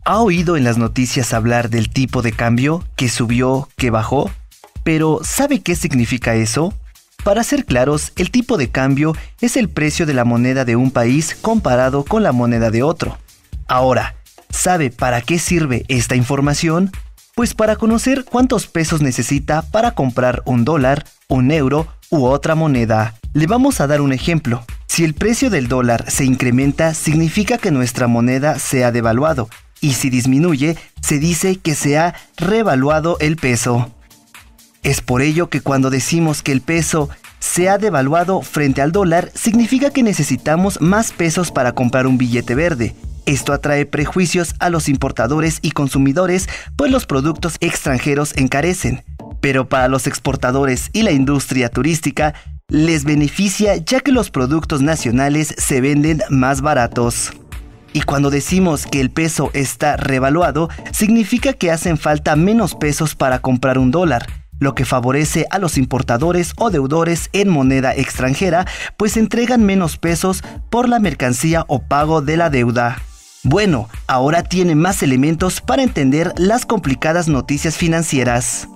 ¿Ha oído en las noticias hablar del tipo de cambio, que subió, que bajó? Pero ¿sabe qué significa eso? Para ser claros, el tipo de cambio es el precio de la moneda de un país comparado con la moneda de otro. Ahora, ¿sabe para qué sirve esta información? Pues para conocer cuántos pesos necesita para comprar un dólar, un euro u otra moneda. Le vamos a dar un ejemplo. Si el precio del dólar se incrementa, significa que nuestra moneda se ha devaluado. Y si disminuye, se dice que se ha revaluado el peso. Es por ello que cuando decimos que el peso se ha devaluado frente al dólar, significa que necesitamos más pesos para comprar un billete verde. Esto atrae prejuicios a los importadores y consumidores, pues los productos extranjeros encarecen. Pero para los exportadores y la industria turística, les beneficia ya que los productos nacionales se venden más baratos. Y cuando decimos que el peso está revaluado, significa que hacen falta menos pesos para comprar un dólar, lo que favorece a los importadores o deudores en moneda extranjera, pues entregan menos pesos por la mercancía o pago de la deuda. Bueno, ahora tiene más elementos para entender las complicadas noticias financieras.